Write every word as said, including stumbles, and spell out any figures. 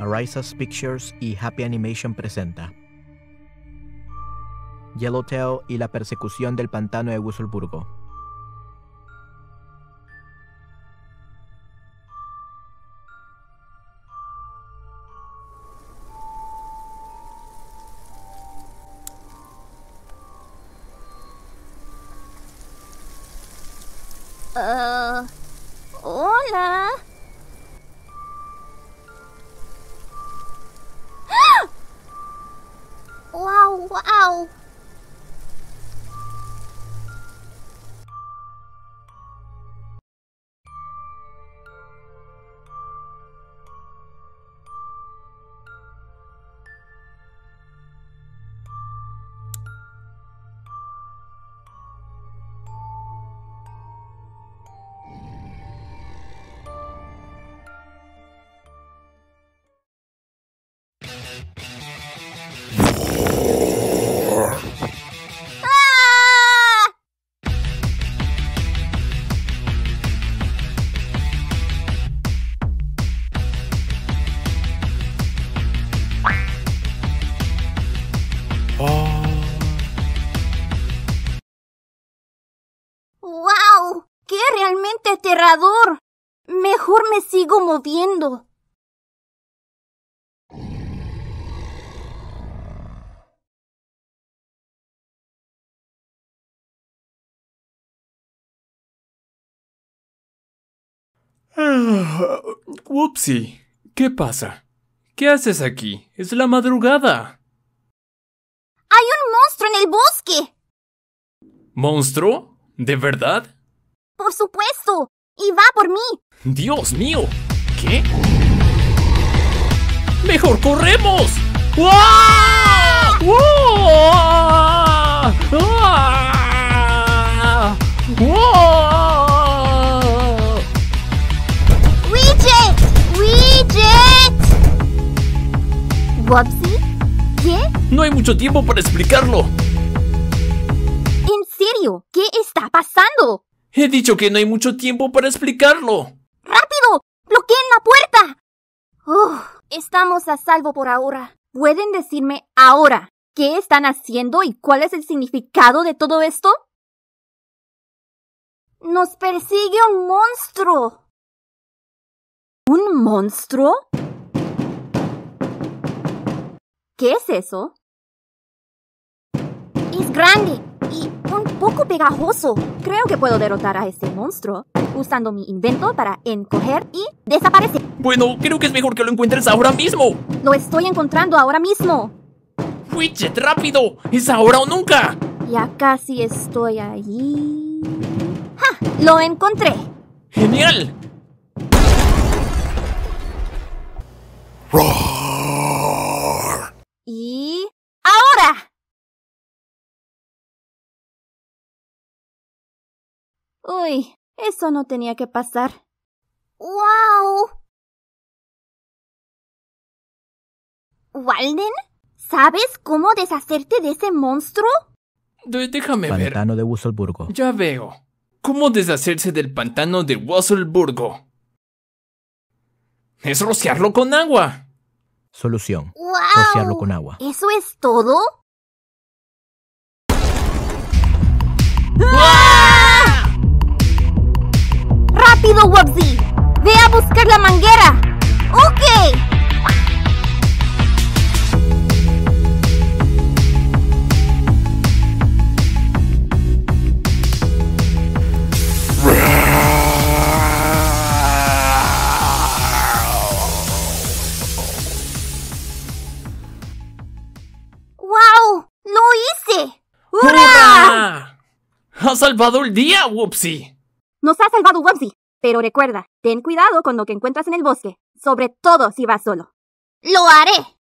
Arisas Pictures y Happy Animation presenta Yellowtail y la persecución del pantano de Wurzburgo. Uh, hola. ¡Ah! ¡Wow, wow! ¡Wow! ¡Qué realmente aterrador! Mejor me sigo moviendo. Ah, Whoopsie, ¿qué pasa? ¿Qué haces aquí? Es la madrugada. ¡Hay un monstruo en el bosque! ¿Monstruo? ¿De verdad? ¡Por supuesto! ¡Y va por mí! ¡Dios mío! ¿Qué? ¡Mejor corremos! ¡Uah! ¡Uah! ¡Uah! ¡Uah! ¡Widget! ¡Widget! ¿Whoopsie? ¿Qué? No hay mucho tiempo para explicarlo. ¿En serio? ¿Qué está pasando? He dicho que no hay mucho tiempo para explicarlo. ¡Rápido! ¡Bloqueen la puerta! Uf, estamos a salvo por ahora. ¿Pueden decirme ahora qué están haciendo y cuál es el significado de todo esto? Nos persigue un monstruo. ¿Un monstruo? ¿Qué es eso? Es grande y un poco pegajoso. Creo que puedo derrotar a ese monstruo usando mi invento para encoger y desaparecer. Bueno, creo que es mejor que lo encuentres ahora mismo. Lo estoy encontrando ahora mismo. ¡Widget, rápido! ¡Es ahora o nunca! Ya casi estoy allí. ¡Ja! ¡Lo encontré! ¡Genial! Y... ¡ahora! Uy, eso no tenía que pasar. ¡Wow! ¿Walden? ¿Sabes cómo deshacerte de ese monstruo? De- déjame ver. Pantano de Wurzburgo. Ya veo. ¿Cómo deshacerse del pantano de Wurzburgo? Es rociarlo con agua. Solución: ¡Wow! rociarlo con agua. ¿Eso es todo? ¡Ah! ¡Rápido, Whoopsie! ¡Ve a buscar la manguera! ¡Ok! ¡Wow! ¡Lo hice! ¡Hurra! ¡Hurra! ¡Has salvado el día, Whoopsie! Nos ha salvado Whoopsie, pero recuerda, ten cuidado con lo que encuentras en el bosque, sobre todo si vas solo. ¡Lo haré!